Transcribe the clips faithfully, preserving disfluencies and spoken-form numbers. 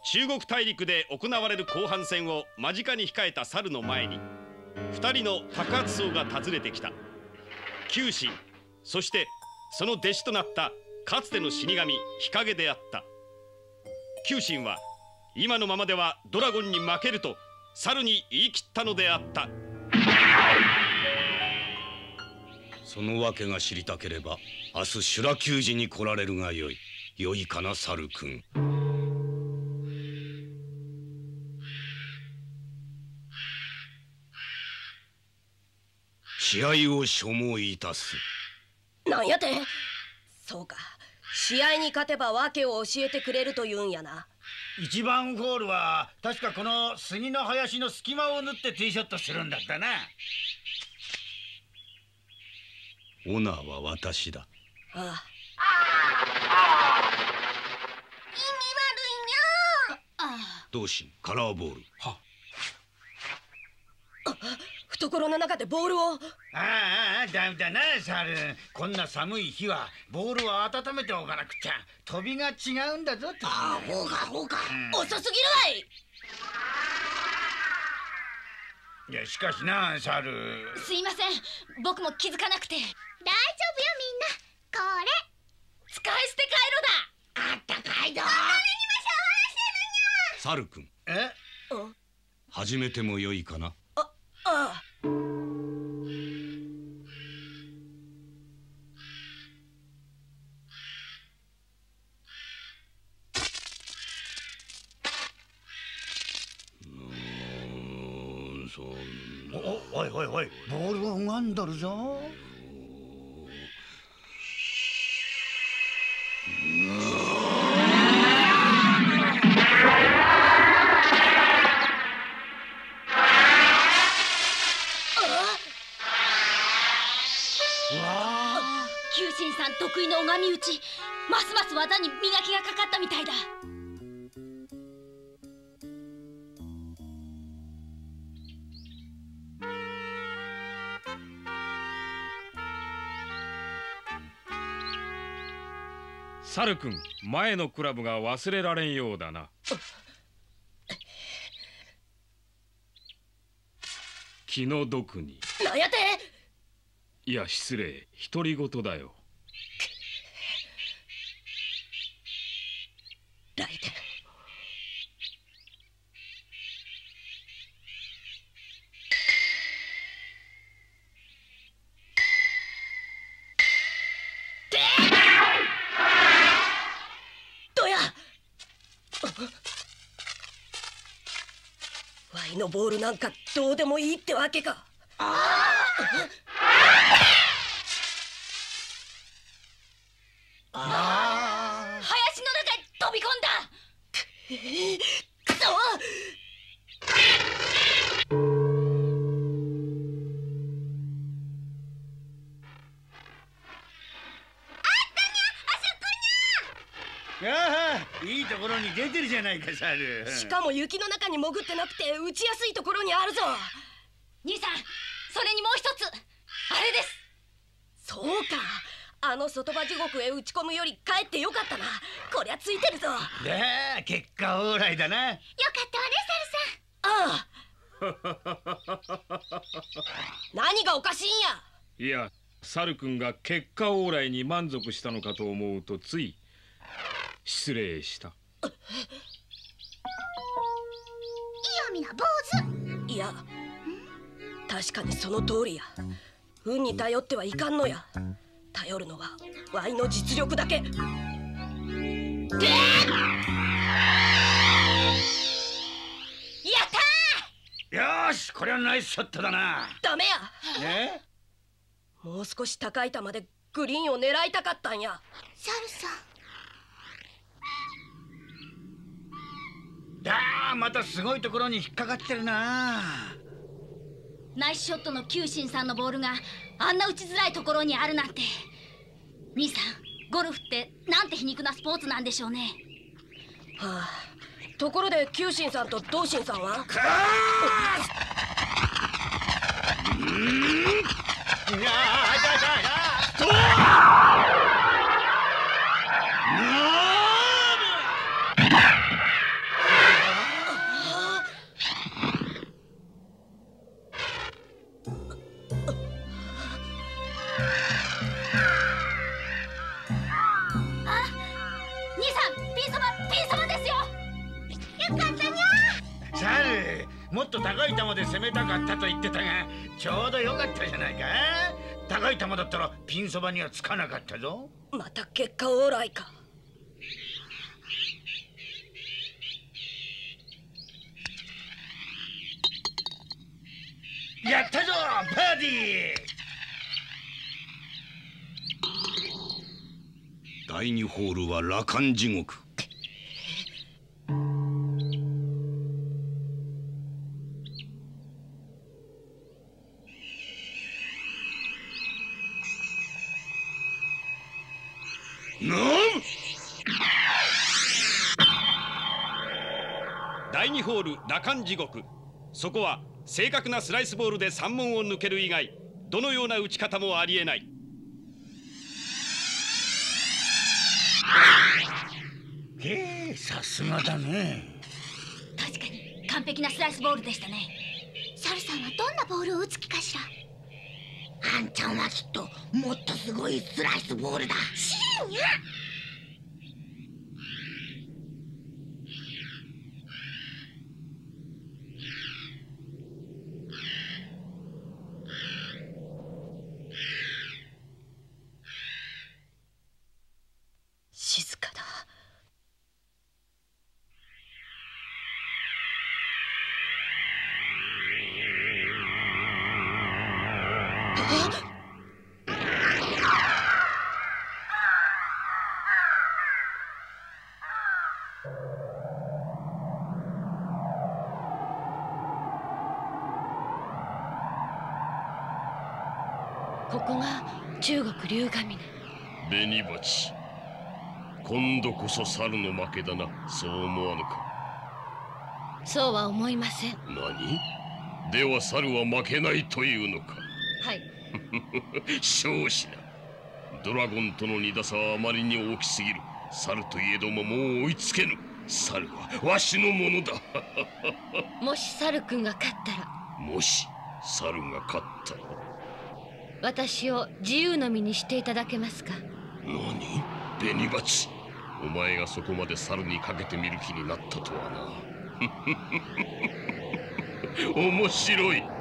中国大陸で行われる後半戦を間近に控えた猿の前に二人の高圧僧が訪ねてきた。九神、そしてその弟子となったかつての死神日陰であった。九神は今のままではドラゴンに負けると猿に言い切ったのであった。 その訳が知りたければ明日修羅球児に来られるがよい。よいかな猿くん。試合を所望いたす。 なんやて。そうか、試合に勝てば訳を教えてくれるというんやな。 一番ホールは確かこの杉の林の隙間を縫ってティーショットするんだったな。 オナーは私だ。 ああ。 意味悪いにゃ。 同心カラーボール。 はあ、懐の中でボールを。 ああ、ダメだな猿。こんな寒い日はボールを温めておかなくちゃ。飛びが違うんだぞと。 ああ、ほうかほうか、うん、遅すぎるわい。 いやしかしな猿。 すいません、僕も気づかなくて。大丈夫よみんな。これ使い捨てカイロだ。あったかいぞ。 これにもシャワーしてるにゃ。 猿くん、 え、 始めてもよいかな。 あ、ああ。 お、おいおいおい、ボールは拝んどるぞ。 九神さん得意の拝み打ち、ますます技に磨きがかかったみたいだ。 猿くん、前のクラブが忘れられんようだな。気の毒に。 なんやて。 いや失礼、独り言だよ。 ライデン。どや。ワイのボールなんかどうでもいいってわけか。ああ、林の中へ飛び込んだ。 くそ。 ああ、いいところに出てるじゃないか猿。 しかも雪の中に潜ってなくて打ちやすいところにあるぞ。 兄さん、それにもう一つあれです。 そうか、あの外場地獄へ打ち込むよりかえってよかったな。こりゃついてるぞ。 で、結果オーライだな。 よかったわね、 猿さん。ああ。何がおかしいんや。いや、猿くんが結果オーライに満足したのかと思うとつい失礼した。 いやみな坊主。いや、確かにその通りや。運に頼ってはいかんのや。頼るのはワイの実力だけ。でー、やったー。よし、これはナイスショットだな。 ダメや。 え？ もう少し高い球でグリーンを狙いたかったんや。 猿さん。 だー、またすごいところに引っかかってるな。 ナイスショットの九神さんのボールがあんな打ちづらいところにあるなんて。兄さん、ゴルフってなんて皮肉なスポーツなんでしょうね。 はあ、ところで九神さんと同心さんは。 うん、いやー、いやいやいや。 っと高い球で攻めたかったと言ってたが、ちょうどよかったじゃないか。高い球だったらピンそばにはつかなかったぞ。 また結果オーライか。 やったぞパーディー。 だいにホールは羅漢地獄。なんだいにホール羅漢地獄。そこは正確なスライスボールでさん問を抜ける以外どのような打ち方もありえない。 へえ、さすがだね。 確かに完璧なスライスボールでしたね。 サルさんはどんなボールを打つ気かしら。あんちゃんはきっともっとすごいスライスボールだ。シーニャ。 静かだ。ここが中国龍ヶ峰。 紅鉢、今度こそ猿の負けだな。そう思わぬか。 そうは思いません。 何？では猿は負けないというのか。 はい。 少子な。ドラゴンとのに打差はあまりに大きすぎる。猿といえどももう追いつけぬ。猿はわしのものだ。 もし猿くんが勝ったら。 もし猿が勝ったら私を自由の身にしていただけますか。 何？紅鉢、お前がそこまで猿にかけてみる気になったとはな。面白い。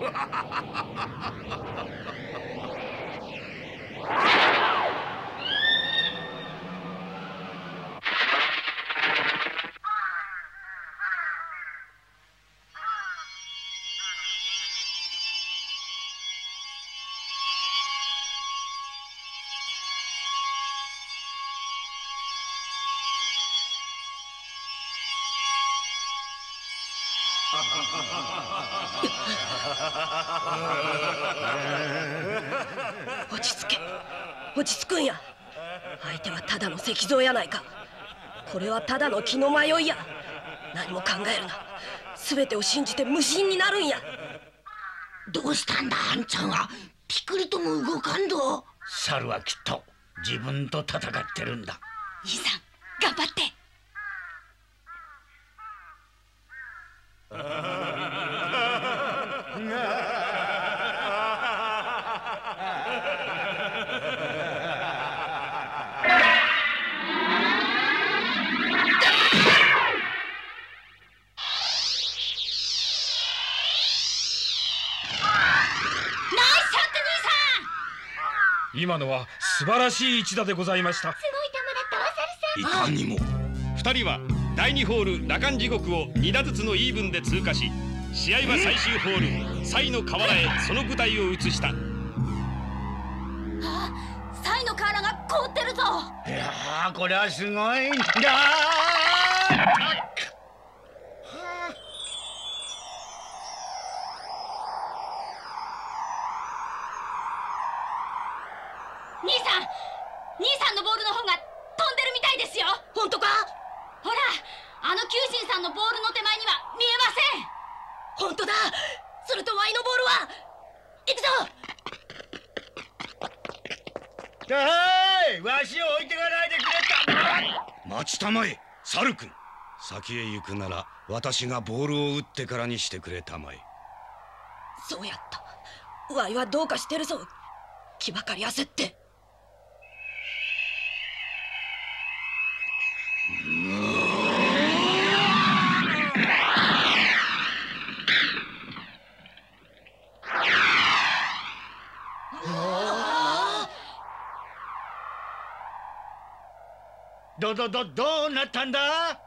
落ち着け、落ち着くんや。相手はただの石像やないか。これはただの気の迷いや。何も考えるな。全てを信じて無心になるんや。 どうしたんだあんちゃんは。ピクリとも動かんぞ。 猿はきっと自分と戦ってるんだ。 兄さん頑張って。 今のは素晴らしい一打でございました。 すごい球だったわサルさん。 いかにも。 ふたりはだいにホール羅漢地獄をに打ずつのイーブンで通過し、試合は最終ホールサイの河原へその舞台を移した。 あ、サイの河原が凍ってるぞ。 いやー、これはすごいんだ。 兄さん、兄さんのボールの方が飛んでるみたいですよ。 本当か？ ほら、あの球神さんのボールの手前には見えません。 本当だ。するとワイのボールは行くぞ。 はい、わしを置いてかないでくれた。 待ちたまえ、猿くん。先へ行くなら私がボールを打ってからにしてくれたまえ。 そうやった。ワイはどうかしてるぞ。気ばかり焦って。 どどどどうなったんだ？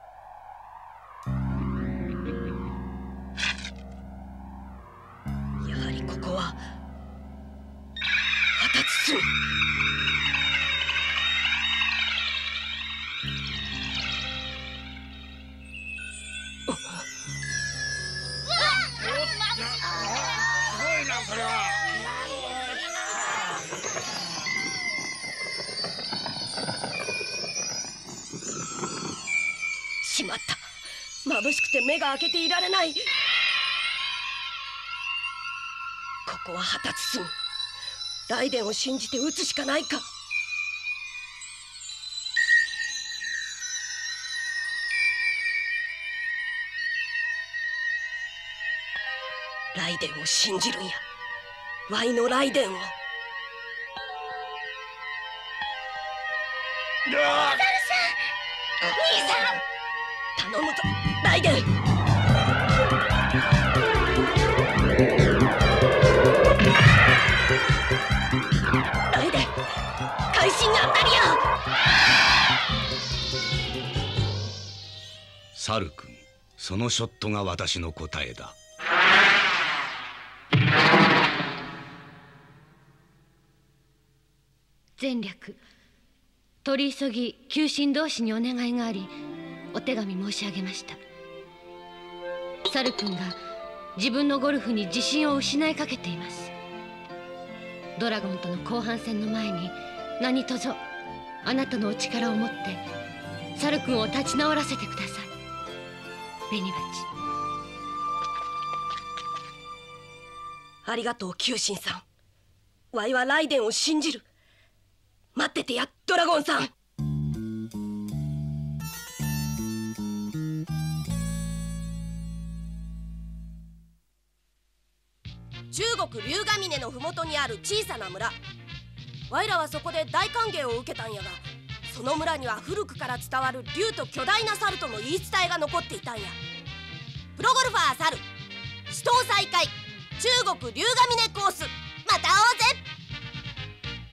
やはりここは旗包み。 すごいなこれは。 しまった。眩しくて目が開けていられない。ここは旗包み。ライデンを信じて撃つしかないか。ライデンを信じるんや。ワイのライデンを。頼むぞライデン。ライデン、会心が当たりや。 サル君、そのショットが私の答えだ。 前略、取り急ぎ旧臣同士にお願いがあり、お手紙申し上げました。サル君が自分のゴルフに自信を失いかけています。ドラゴンとの後半戦の前に何とぞあなたのお力を持ってサル君を立ち直らせてください。紅鉢。 ありがとう旧臣さん。ワイはライデンを信じる。待っててやドラゴンさん。中国龍ヶ峰の麓にある小さな村。ワイらはそこで大歓迎を受けたんやが、その村には古くから伝わる竜と巨大な猿との言い伝えが残っていたんや。プロゴルファー猿死闘再開中国龍ヶ峰コース、また会おうぜ。